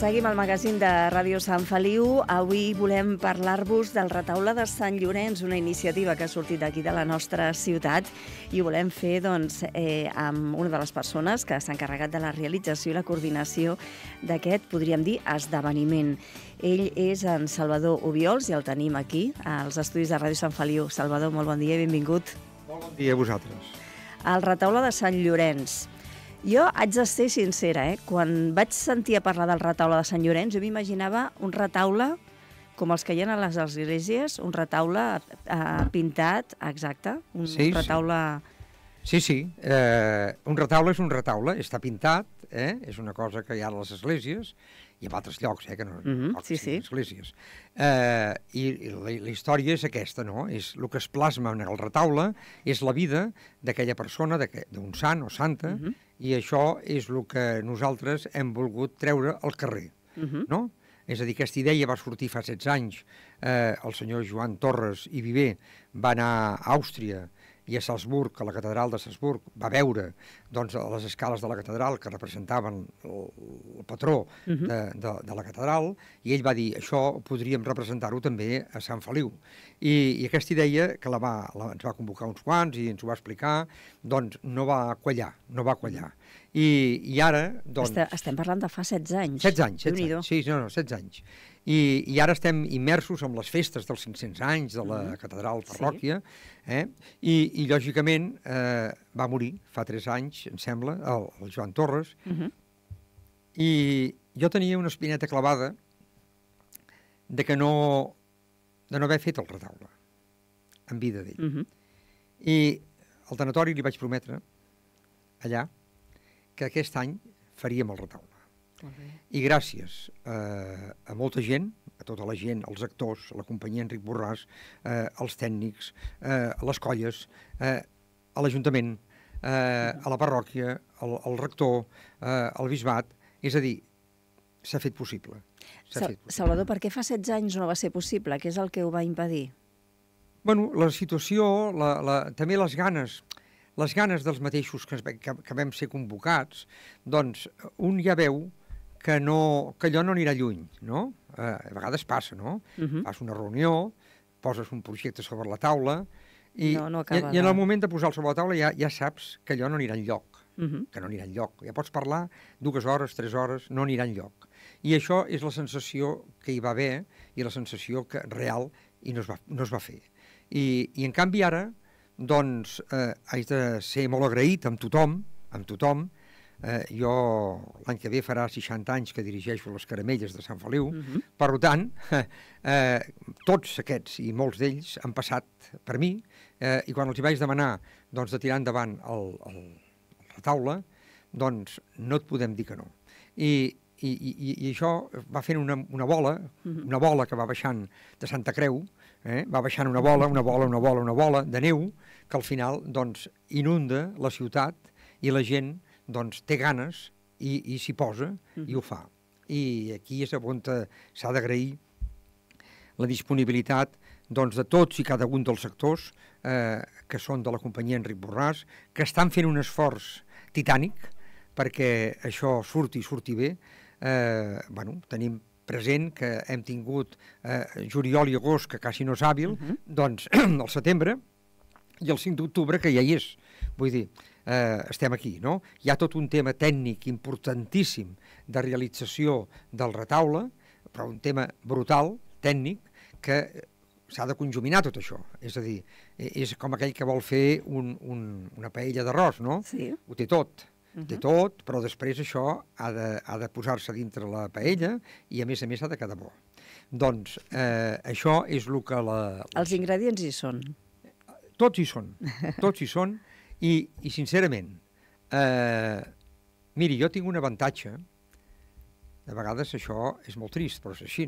Seguim al magazín de Ràdio Sant Feliu. Avui volem parlar-vos del retaule de Sant Llorenç, una iniciativa que ha sortit d'aquí de la nostra ciutat, i ho volem fer amb una de les persones que s'ha encarregat de la realització i la coordinació d'aquest, podríem dir, esdeveniment. Ell és en Salvador Obiols i el tenim aquí, als estudis de Ràdio Sant Feliu. Salvador, molt bon dia i benvingut. Molt bon dia a vosaltres. El retaule de Sant Llorenç. Jo haig de ser sincera, quan vaig sentir a parlar del retaule de Sant Llorenç, jo m'imaginava un retaule com els que hi ha a les esglésies, un retaule pintat, exacte, un retaule... Sí. Un retaule és un retaule, està pintat, és una cosa que hi ha a les esglésies, i en altres llocs, que no esglésies. I la història és aquesta, no? És el que es plasma en el retaule, és la vida d'aquella persona, d'un sant o santa, i això és el que nosaltres hem volgut treure al carrer, no? És a dir, aquesta idea va sortir fa 16 anys. El senyor Joan Torres i Viver va anar a Àustria i a Salzburg, a la catedral de Salzburg, va veure les escales de la catedral que representaven el patró de la catedral, i ell va dir, això podríem representar-ho també a Sant Feliu. I aquesta idea, que ens va convocar uns quants i ens ho va explicar, doncs no va quallar. I ara... Estem parlant de fa 16 anys. 16 anys. Sí, 16 anys. I ara estem immersos en les festes dels 500 anys de la catedral parròquia, i lògicament va morir fa 3 anys, em sembla, el Joan Torres, i jo tenia una espineta clavada de no haver fet el retaule en vida d'ell. I al tanatori li vaig prometre allà que aquest any faríem el retaule. I gràcies a molta gent, a tota la gent, als actors, a la companyia Enric Borràs, als tècnics, a les colles, a l'Ajuntament, a la parròquia, al rector, al bisbat, és a dir, s'ha fet possible. Salvador, per què fa 16 anys no va ser possible? Què és el que ho va impedir? Bueno, la situació, també les ganes dels mateixos que vam ser convocats, doncs un ja veu que allò no anirà lluny, no? A vegades passa, no? Fas una reunió, poses un projecte sobre la taula i en el moment de posar-lo sobre la taula ja saps que allò no anirà enlloc, Ja pots parlar 2 hores, 3 hores, no anirà enlloc. I això és la sensació que hi va haver i la sensació real i no es va fer. I en canvi ara, doncs, haig de ser molt agraït amb tothom. Jo l'any que ve farà 60 anys que dirigeixo les Caramelles de Sant Feliu, per tant, tots aquests i molts d'ells han passat per mi, i quan els hi vaig demanar de tirar endavant el retaule, doncs no et podem dir que no. I això va fent una bola que va baixant de Santa Creu, va baixant una bola de neu, que al final inunda la ciutat i la gent té ganes i s'hi posa i ho fa. I aquí és on s'ha d'agrair la disponibilitat de tots i cada un dels sectors que són de la companyia Enric Borràs, que estan fent un esforç titànic perquè això surti bé. Tenim present que hem tingut juliol i agost, que quasi no és hàbil, doncs el setembre i el 5 d'octubre, que ja hi és. Vull dir, estem aquí, no? Hi ha tot un tema tècnic importantíssim de realització del retaule, però un tema brutal, tècnic, que s'ha de conjuminar tot això. És a dir, és com aquell que vol fer una paella d'arròs, no? Sí. Ho té tot. Té tot, però després això ha de posar-se dintre la paella i a més ha de quedar bo. Doncs això és el que Els ingredients hi són. Tots hi són, i sincerament, miri, jo tinc un avantatge, de vegades això és molt trist, però és així,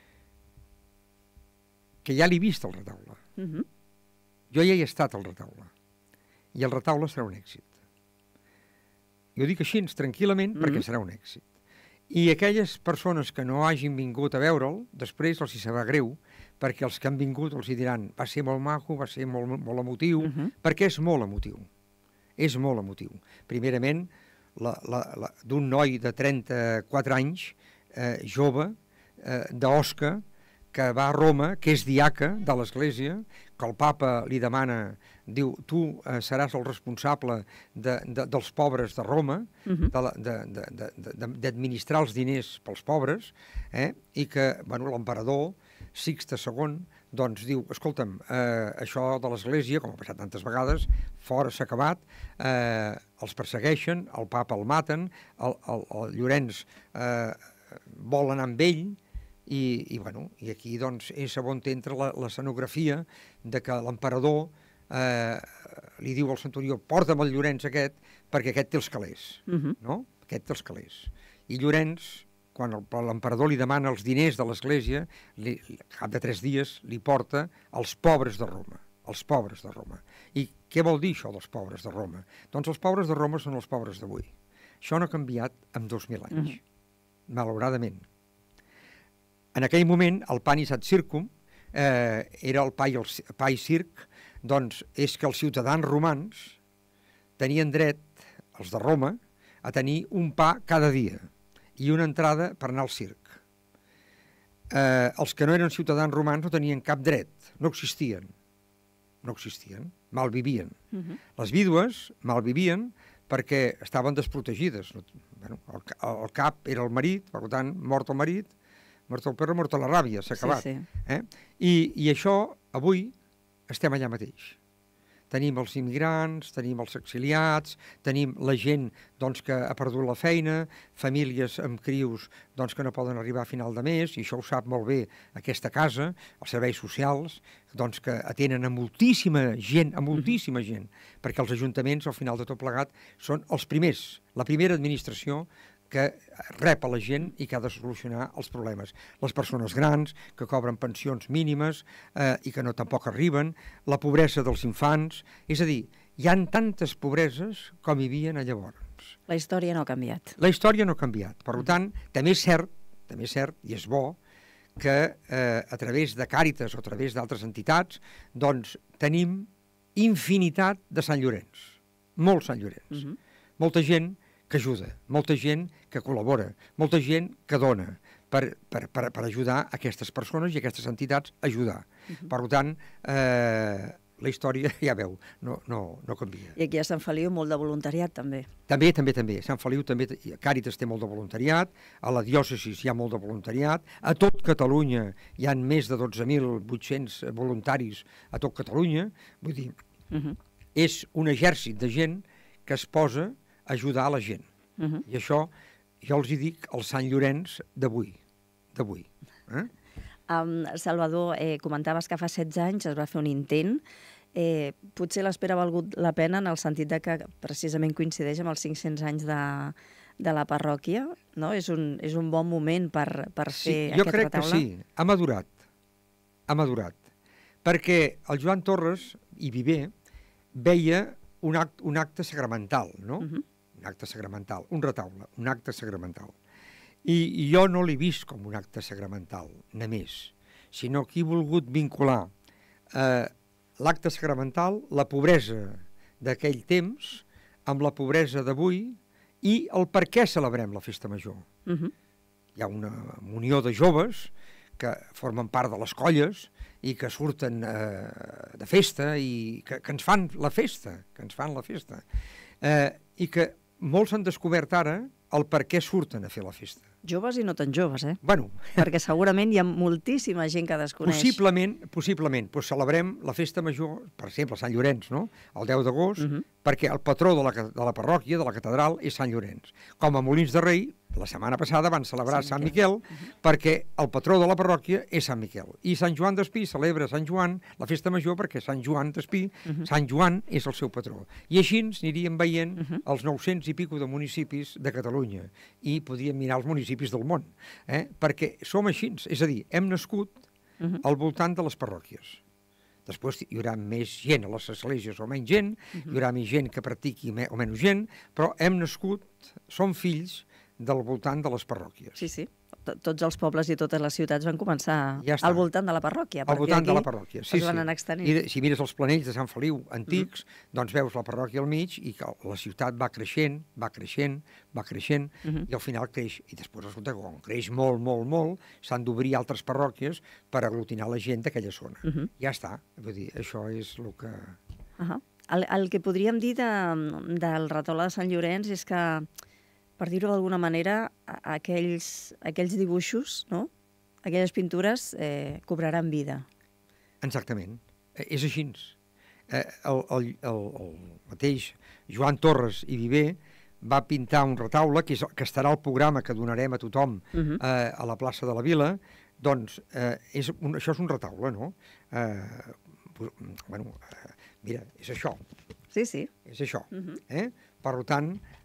que ja l'he vist al retaule. Jo ja hi he estat al retaule, i el retaule serà un èxit. Jo dic així, tranquil·lament, perquè serà un èxit. I aquelles persones que no hagin vingut a veure'l, després els hi serà greu, perquè els que han vingut els hi diran va ser molt maco, va ser molt emotiu, perquè és molt emotiu. És molt emotiu. Primerament, d'un noi de 34 anys jove d'Osca, que va a Roma, que és diaca de l'Església, que el papa li demana, diu, tu seràs el responsable dels pobres de Roma, d'administrar els diners pels pobres, i que l'emperador Sixte II doncs diu, escolta'm, això de l'Església, com ha passat tantes vegades, fora s'ha acabat, els persegueixen, el papa el maten, el Llorenç vol anar amb ell, i aquí doncs és on entra l'escenografia de que l'emperador li diu al centurió, porta'm el Llorenç aquest, perquè aquest té els calés, no? Aquest té els calés. I Llorenç, quan l'emperador li demana els diners de l'Església, al cap de 3 dies li porta els pobres de Roma, els pobres de Roma. I què vol dir això dels pobres de Roma? Doncs els pobres de Roma són els pobres d'avui. Això no ha canviat en 2.000 anys, malauradament. En aquell moment, el panis ad circum, era el pa i circ, doncs és que els ciutadans romans tenien dret, els de Roma, a tenir un pa cada dia i una entrada per anar al circ. Els que no eren ciutadans romans no tenien cap dret, no existien, malvivien. Les vídues malvivien perquè estaven desprotegides. El cap era el marit, per tant, mort el marit, mort el perro, mort la ràbia, s'ha acabat. I això, avui, estem allà mateix. Tenim els immigrants, tenim els exiliats, tenim la gent que ha perdut la feina, famílies amb crios que no poden arribar a final de mes, i això ho sap molt bé aquesta casa, els serveis socials, que atenen a moltíssima gent, perquè els ajuntaments, al final de tot plegat, són els primers, la primera administració que rep a la gent i que ha de solucionar els problemes. Les persones grans, que cobren pensions mínimes i que tampoc arriben, la pobresa dels infants, és a dir, hi ha tantes pobreses com hi havia llavors. La història no ha canviat. La història no ha canviat. Per tant, també és cert, i és bo, que a través de Càritas o a través d'altres entitats, doncs tenim infinitat de Sant Llorenç, molt Sant Llorenç. Molta gent que ajuda, molta gent que col·labora, molta gent que dona per ajudar aquestes persones i aquestes entitats a ajudar. Per tant, la història, ja veu, no canvia. I aquí a Sant Feliu molt de voluntariat, també. També. Sant Feliu també, Càritas té molt de voluntariat, a la diòcesis hi ha molt de voluntariat, a tot Catalunya hi ha més de 12.800 voluntaris a tot Catalunya, vull dir, és un exèrcit de gent que es posa ajudar a la gent. I això jo els hi dic al Sant Llorenç d'avui. Salvador, comentaves que fa 16 anys es va fer un intent. Potser l'espera ha valgut la pena en el sentit de que precisament coincideix amb els 500 anys de la parròquia, no? És un bon moment per fer aquest retaule? Jo crec que sí, ha madurat. Perquè el Joan Torres i Viver veia un acte sacramental, no? Un acte sacramental, un retaule, un acte sacramental. I jo no l'he vist com un acte sacramental, només, sinó que he volgut vincular l'acte sacramental, la pobresa d'aquell temps, amb la pobresa d'avui i el per què celebrem la festa major. Hi ha una unió de joves que formen part de les colles i que surten de festa i que ens fan la festa, i que molts han descobert ara el per què surten a fer la festa. Joves i no tan joves, Bueno. Perquè segurament hi ha moltíssima gent que desconeix. Possiblement. Pues celebrem la festa major, per exemple, Sant Llorenç, no? El 10 d'agost, perquè el patró de la parròquia, de la catedral, és Sant Llorenç. Com a Molins de Rei, la setmana passada van celebrar Sant Miquel, perquè el patró de la parròquia és Sant Miquel. I Sant Joan d'Espí celebra Sant Joan, la festa major, perquè Sant Joan d'Espí, Sant Joan és el seu patró. I així aniríem veient els 900 i pico de municipis de Catalunya i podríem mirar els municipis del món, perquè som així, és a dir, hem nascut al voltant de les parròquies. Després hi haurà més gent a les esglésies o menys gent, hi haurà més gent que practiqui o menys gent, però hem nascut, som fills del voltant de les parròquies. Sí. tots els pobles i totes les ciutats van començar al voltant de la parròquia. Al voltant de la parròquia, sí. Es van anar extenint. I si mires els planells de Sant Feliu antics, doncs veus la parròquia al mig i que la ciutat va creixent, i al final creix. I després resulta que quan creix molt, s'han d'obrir altres parròquies per aglutinar la gent d'aquella zona. Ja està. Vull dir, això és el que... El que podríem dir del retaule de Sant Llorenç és que, per dir-ho d'alguna manera, aquells dibuixos, no? Aquelles pintures cobraran vida. Exactament. És així. El mateix Joan Torres i Viver va pintar un retaule, que estarà al programa que donarem a tothom a la plaça de la Vila. Doncs això és un retaule, no? Mira, és això. Sí. És això. Per tant,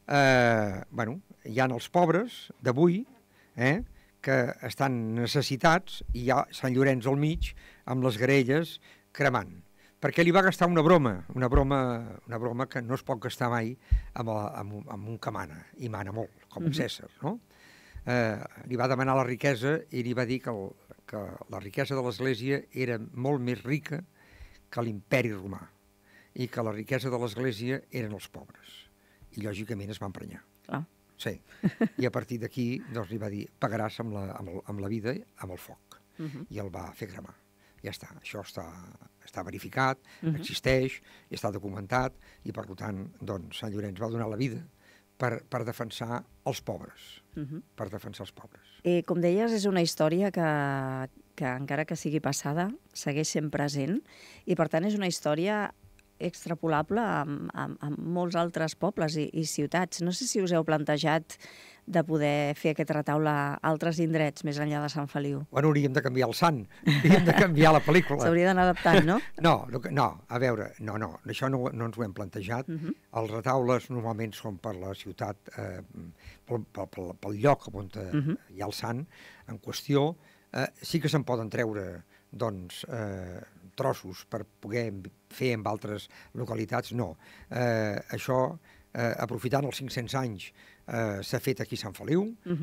hi ha els pobres d'avui que estan necessitats i hi ha Sant Llorenç al mig amb les graelles cremant. Perquè li va gastar una broma que no es pot gastar mai amb un que mana, i mana molt, com Cèsar, no? Li va demanar la riquesa i li va dir que la riquesa de l'Església era molt més rica que l'imperi romà i que la riquesa de l'Església eren els pobres. I lògicament es va emprenyar. Sí. I a partir d'aquí doncs, li va dir, pagaràs amb la vida, amb el foc. I el va fer cremar. Ja està, això està verificat, existeix, està documentat, i per tant, doncs, Sant Llorenç va donar la vida per defensar els pobres. Per defensar els pobres. Com deies, és una història que encara que sigui passada, segueix sent present, i per tant és una història extrapolable a molts altres pobles i ciutats. No sé si us heu plantejat de poder fer aquest retaule a altres indrets més enllà de Sant Feliu. Bueno, hauríem de canviar el sant, hauríem de canviar la pel·lícula. S'hauria d'anar adaptant, no? No, a veure, això no ens ho hem plantejat. Els retaules normalment són per la ciutat, pel lloc on hi ha el sant en qüestió. Sí que se'n poden treure, doncs, trossos per poder fer en altres localitats, no. Això, aprofitant els 500 anys, s'ha fet aquí a Sant Feliu.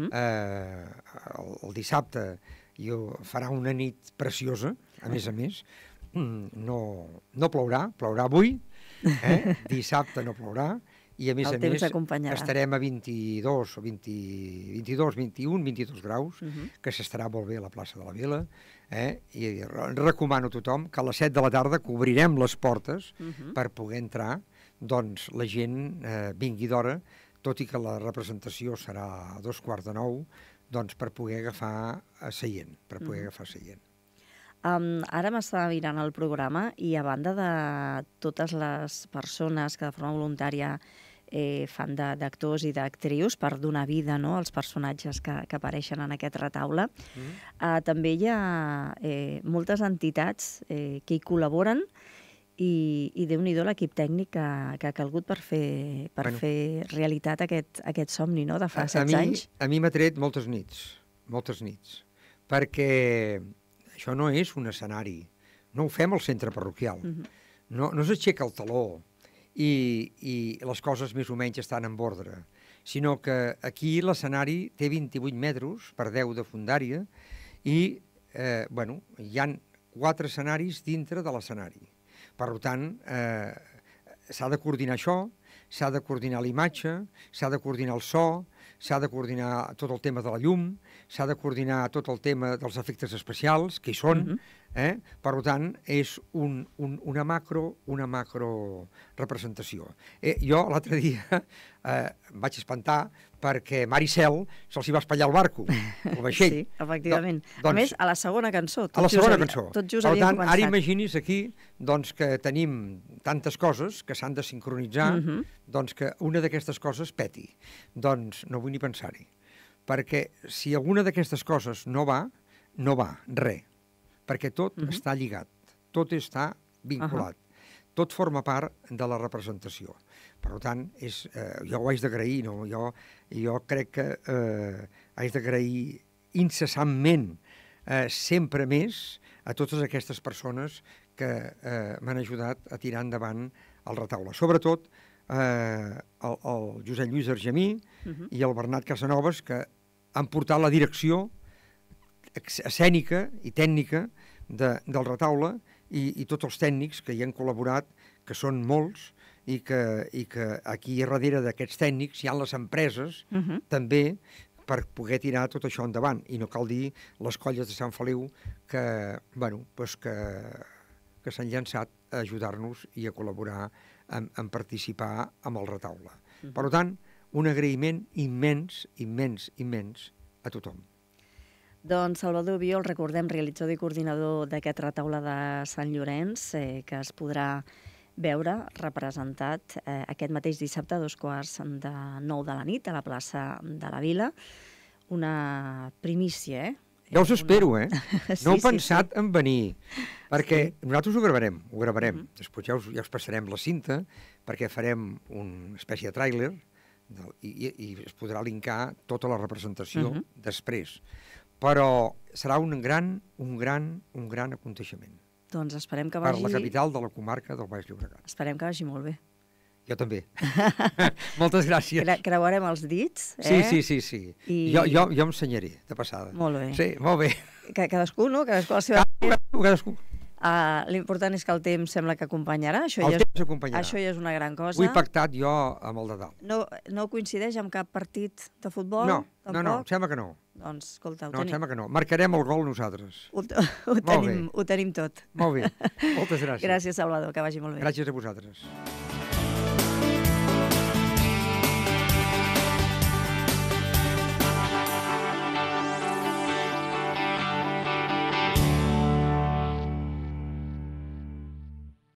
El dissabte farà una nit preciosa, a més. No plourà avui, dissabte no plourà, i a més estarem a 22, 21, 22 graus, que s'estarà molt bé a la plaça de la Vila, i recomano a tothom que a les 7 de la tarda cobrirem les portes per poder entrar, doncs la gent vingui d'hora, tot i que la representació serà a 8:45, doncs per poder agafar seient, Ara m'estava mirant el programa i a banda de totes les persones que de forma voluntària fan d'actors i d'actrius per donar vida als personatges que apareixen en aquest retaule, també hi ha moltes entitats que hi col·laboren i Déu-n'hi-do l'equip tècnic que ha calgut per fer realitat aquest somni de fa 16 anys. A mi m'ha tret moltes nits, perquè això no és un escenari, no ho fem al centre parroquial, no s'aixeca el taló i les coses més o menys estan en ordre, sinó que aquí l'escenari té 28 metres per 10 de fondària i hi han 4 escenaris dintre de l'escenari. Per tant, s'ha de coordinar això, s'ha de coordinar la imatge, s'ha de coordinar el so, s'ha de coordinar tot el tema de la llum, s'ha de coordinar tot el tema dels efectes especials, que hi són. Per tant, és una macro representació. Jo l'altre dia em vaig espantar perquè Maricel se'ls hi va espatllar el barco, el vaixell. Sí, efectivament. A més, a la segona cançó. A la segona cançó. Tot just havien començat. Ara imagini's aquí que tenim tantes coses que s'han de sincronitzar, doncs que una d'aquestes coses peti. Doncs no vull ni pensar-hi. Perquè si alguna d'aquestes coses no va res. Perquè tot està lligat, tot està vinculat, tot forma part de la representació. Per tant, jo ho haig d'agrair, jo crec que haig d'agrair incessantment, sempre més, a totes aquestes persones que m'han ajudat a tirar endavant el retaule. Sobretot el Josep Lluís Argemí i el Bernat Casanovas, que han portat la direcció escènica i tècnica del retaule i tots els tècnics que hi han col·laborat, que són molts, i que aquí darrere d'aquests tècnics hi ha les empreses també per poder tirar tot això endavant. I no cal dir les colles de Sant Feliu que s'han llançat a ajudar-nos i a col·laborar en participar amb el retaule. Per tant, un agraïment immens, immens, immens a tothom. Doncs Salvador Biol, recordem, realitzador i coordinador d'aquest retaule de Sant Llorenç, que es podrà veure representat aquest mateix dissabte a 8:45 de la nit a la plaça de la Vila. Una primícia, Ja us espero, No heu pensat sí. en venir, perquè nosaltres ho gravarem. Després ja us passarem la cinta, perquè farem una espècie de tràiler i es podrà linkar tota la representació després. Però serà un gran aconteixement. Doncs esperem que vagi... Per la capital de la comarca del Baix Llobregat. Esperem que vagi molt bé. Jo també. Moltes gràcies. Creuarem els dits, Sí. Jo ensenyaré, de passada. Molt bé. Sí, molt bé. Cadascú, no? Cadascú a la seva... Cadascú. L'important és que el temps sembla que acompanyarà. El temps acompanyarà. Això ja és una gran cosa. Ho he pactat jo amb el de dalt. No coincideix amb cap partit de futbol? No, em sembla que no. Doncs, escolta, em sembla que no. Marcarem el gol nosaltres. Ho tenim tot. Molt bé. Moltes gràcies. Gràcies, Salvador, que vagi molt bé. Gràcies a vosaltres.